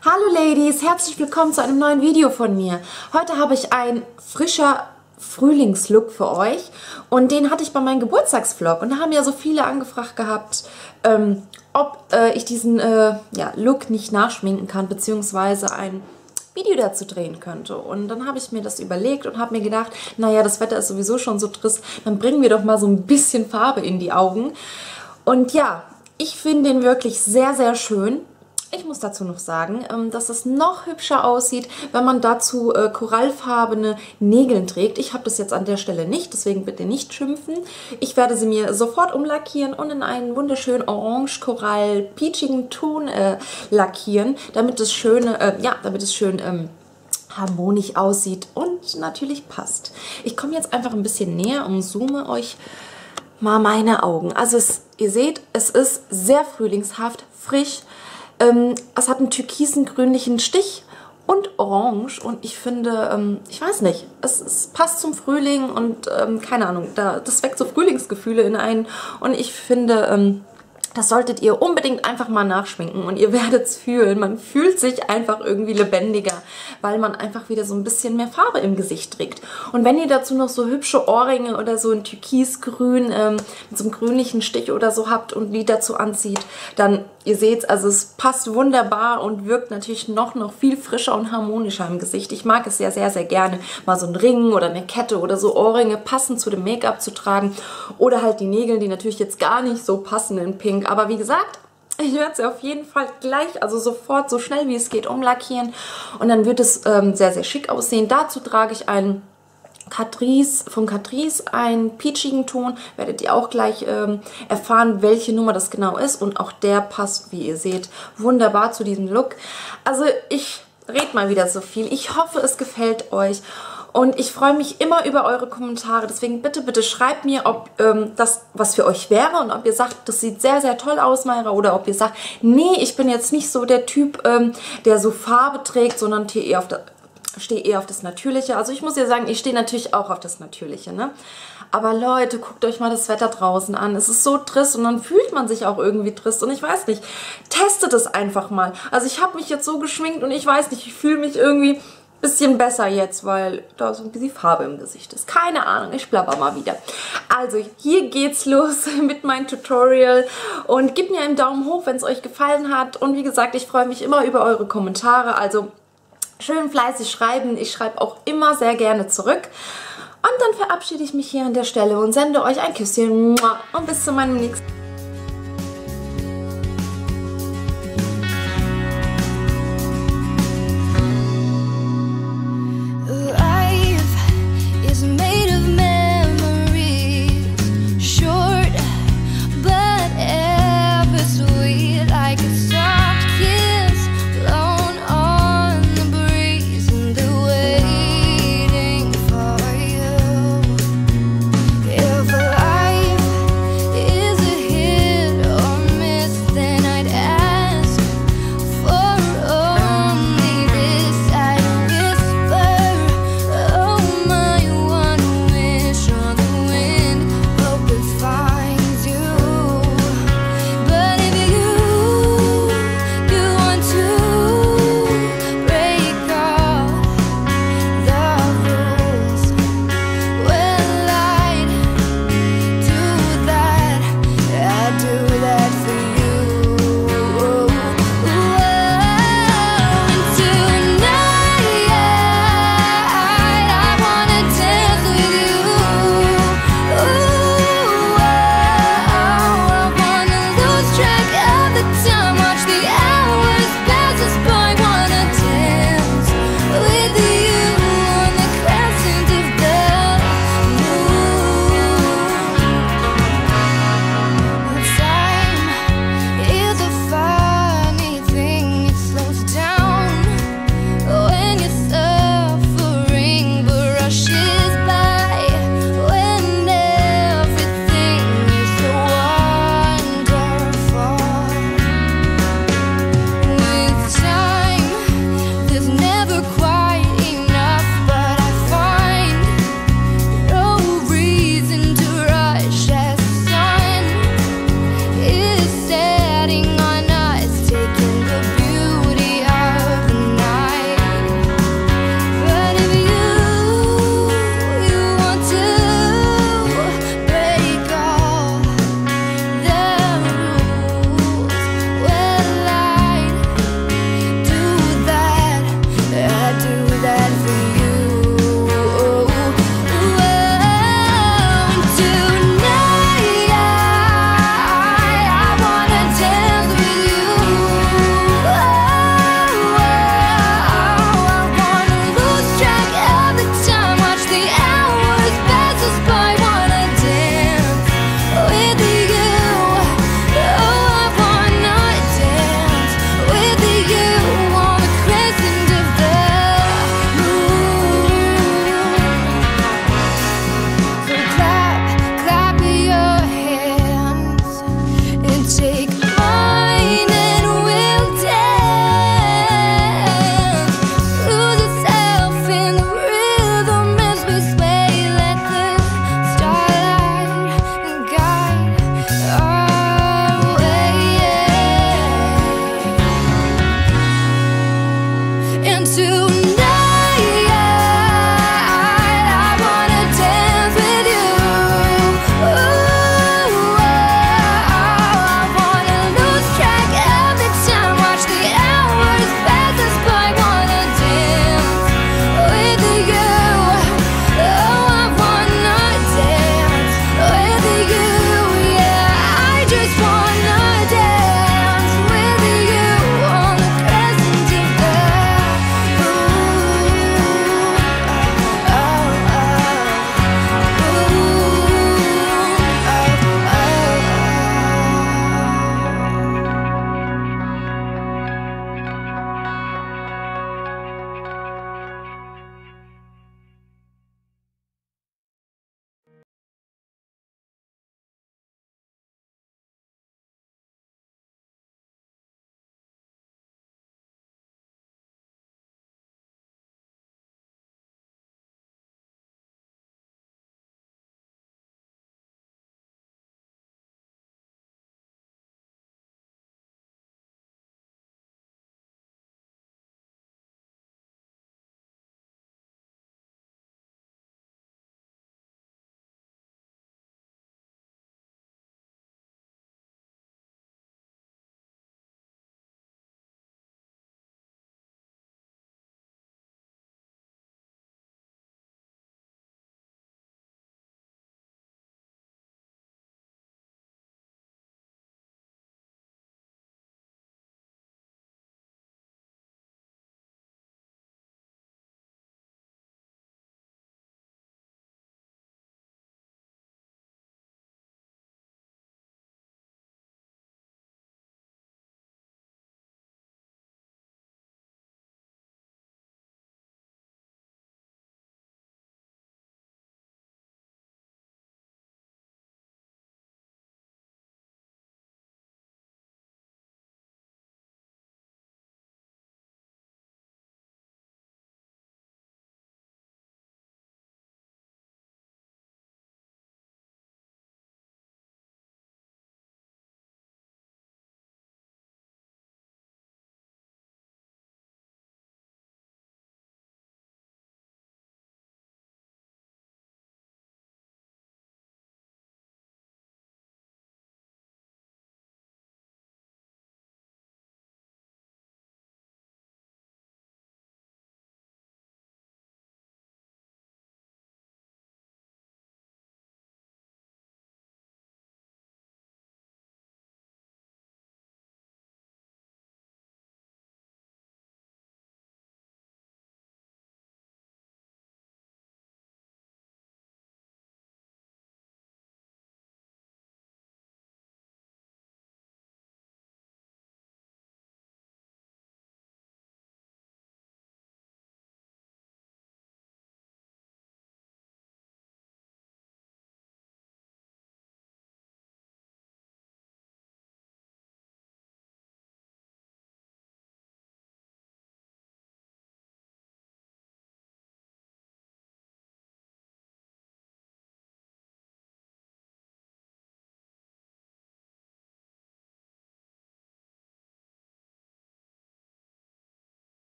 Hallo Ladies, herzlich willkommen zu einem neuen Video von mir. Heute habe ich einen frischer Frühlingslook für euch und den hatte ich bei meinem Geburtstagsvlog und da haben ja so viele angefragt gehabt, ob ich diesen Look nicht nachschminken kann, beziehungsweise ein Video dazu drehen könnte. Und dann habe ich mir das überlegt und habe mir gedacht, naja, das Wetter ist sowieso schon so trist, dann bringen wir doch mal so ein bisschen Farbe in die Augen. Und ja, ich finde den wirklich sehr, sehr schön. Ich muss dazu noch sagen, dass es noch hübscher aussieht, wenn man dazu korallfarbene Nägel trägt. Ich habe das jetzt an der Stelle nicht, deswegen bitte nicht schimpfen. Ich werde sie mir sofort umlackieren und in einen wunderschönen orange-korall-peachigen Ton lackieren, damit es schön, harmonisch aussieht und natürlich passt. Ich komme jetzt einfach ein bisschen näher und zoome euch mal meine Augen. Also ihr seht, es ist sehr frühlingshaft, frisch. Es hat einen türkisen grünlichen Stich und orange und ich finde, ich weiß nicht, es passt zum Frühling und keine Ahnung, das weckt so Frühlingsgefühle in einen und ich finde, das solltet ihr unbedingt einfach mal nachschminken und ihr werdet es fühlen. Man fühlt sich einfach irgendwie lebendiger, weil man einfach wieder so ein bisschen mehr Farbe im Gesicht trägt. Und wenn ihr dazu noch so hübsche Ohrringe oder so ein Türkisgrün mit so einem grünlichen Stich oder so habt und die dazu anzieht, dann, ihr seht, also es passt wunderbar und wirkt natürlich noch viel frischer und harmonischer im Gesicht. Ich mag es sehr, sehr, sehr gerne, mal so einen Ring oder eine Kette oder so Ohrringe passend zu dem Make-up zu tragen oder halt die Nägel, die natürlich jetzt gar nicht so passen in Pink. Aber wie gesagt, ich werde sie auf jeden Fall gleich, also sofort, so schnell wie es geht, umlackieren. Und dann wird es sehr, sehr schick aussehen. Dazu trage ich einen von Catrice, einen peachigen Ton. Werdet ihr auch gleich erfahren, welche Nummer das genau ist. Und auch der passt, wie ihr seht, wunderbar zu diesem Look. Also ich rede mal wieder so viel. Ich hoffe, es gefällt euch. Und ich freue mich immer über eure Kommentare. Deswegen bitte, bitte schreibt mir, ob das was für euch wäre und ob ihr sagt, das sieht sehr, sehr toll aus, Mayra. Oder ob ihr sagt, nee, ich bin jetzt nicht so der Typ, der so Farbe trägt, sondern stehe eher auf das Natürliche. Also ich muss ja sagen, ich stehe natürlich auch auf das Natürliche, ne? Aber Leute, guckt euch mal das Wetter draußen an. Es ist so trist und dann fühlt man sich auch irgendwie trist. Und ich weiß nicht, testet es einfach mal. Also ich habe mich jetzt so geschminkt und ich weiß nicht, ich fühle mich irgendwie bisschen besser jetzt, weil da so ein bisschen Farbe im Gesicht ist. Keine Ahnung, ich blabber mal wieder. Also, hier geht's los mit meinem Tutorial und gebt mir einen Daumen hoch, wenn es euch gefallen hat. Und wie gesagt, ich freue mich immer über eure Kommentare, also schön fleißig schreiben. Ich schreibe auch immer sehr gerne zurück. Und dann verabschiede ich mich hier an der Stelle und sende euch ein Küsschen und bis zu meinem nächsten to